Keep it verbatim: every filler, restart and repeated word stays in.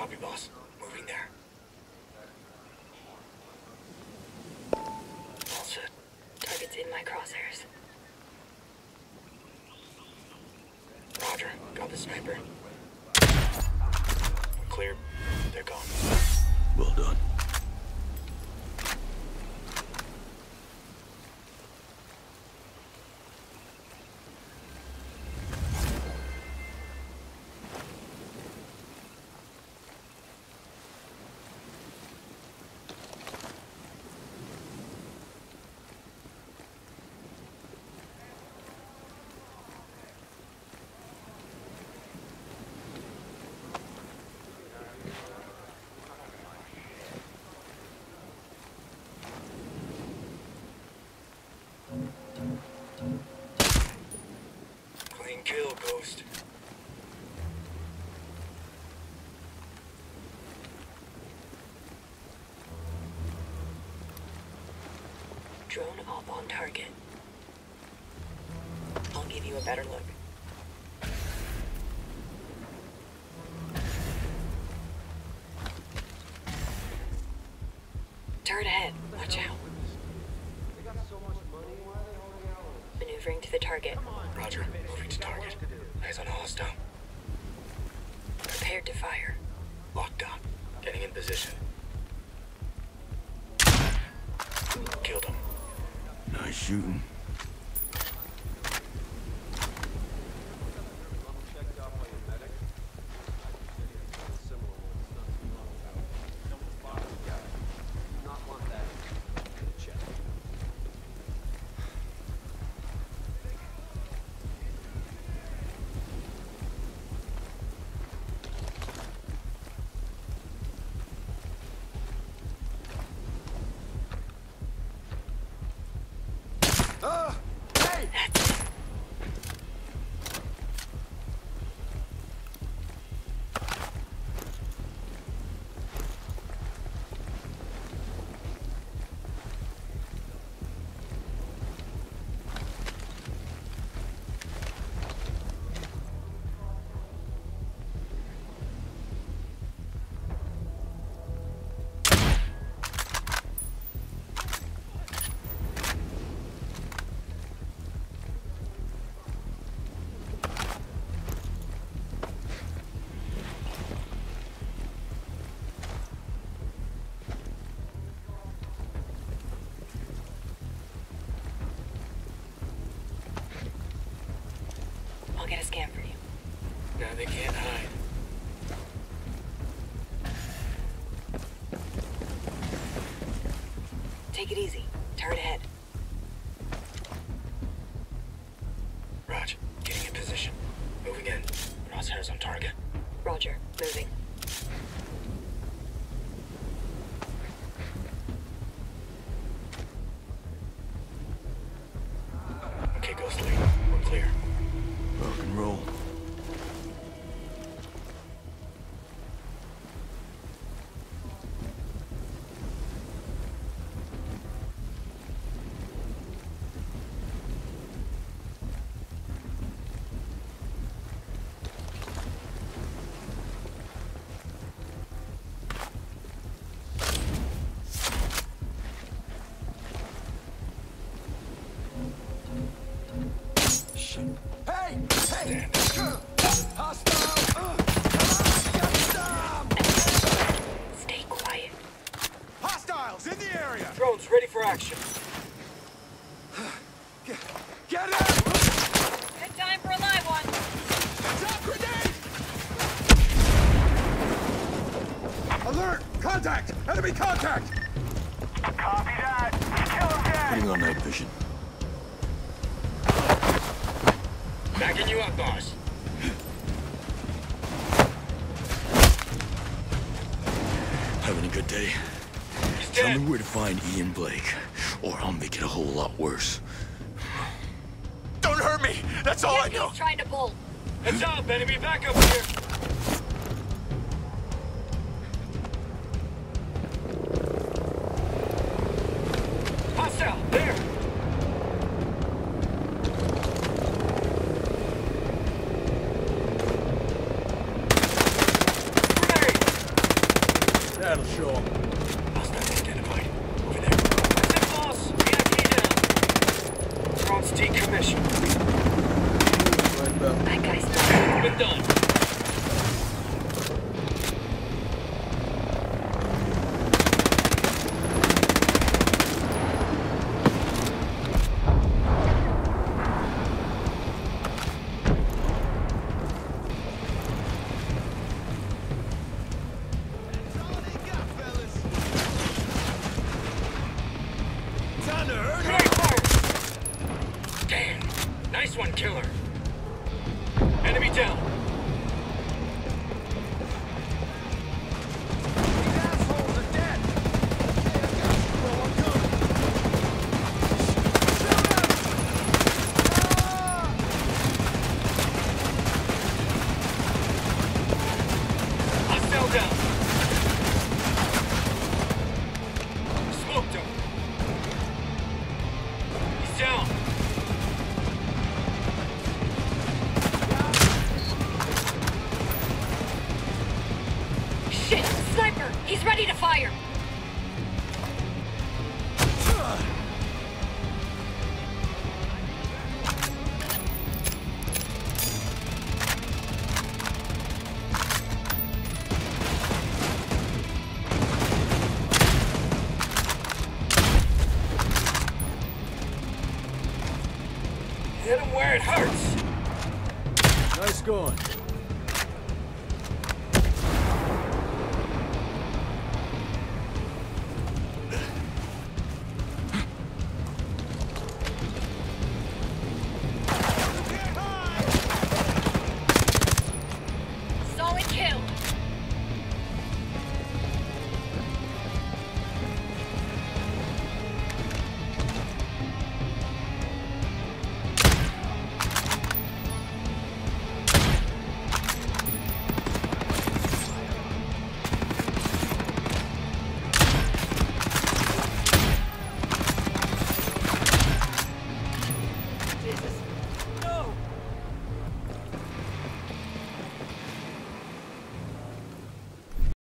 Copy, boss. Moving there. All set. Target's in my crosshairs. Roger. Got the sniper. We're clear. They're gone. Well done. Clean kill, Ghost. Drone up on target. I'll give you a better look. Turret ahead. Watch out. Maneuvering to the target. Roger. Moving to target. Eyes on a hostile. Prepared to fire. Lockdown. Getting in position. Killed him. Nice shooting. I'll get a scan for you. Now they can't hide. Take it easy. Turret ahead. Raj, getting in position. Moving in. Crosshairs on target. Roger. Moving. Okay, Ghost League. We're clear. Rock and roll. Hey! Hey! Hostile! Get them! Stay quiet. Hostiles in the area! Drones ready for action. Get, get him! Good time for a live one. Drop grenade! Alert! Contact! Enemy contact! Copy that! Kill him dead! Putting on night vision. Backing you up, boss. Having a good day? He's Tell dead. me where to find Ian Blake, or I'll make it a whole lot worse. Don't hurt me! That's all I know! He's trying to pull. Heads up, enemy backup here. Hostile, there. Grenade. That'll show him. Hostile identified. Over there. That's it, boss. V I P down. Drone's decommissioned. Right back. That guy's not. Been done. Damn. Nice one, killer. Enemy down. These assholes are dead. Hey, I got you, bro. I'm coming. Shoot him! Ah! Hostile down. Smoked him. He's down. Shit! Sniper! He's ready to fire!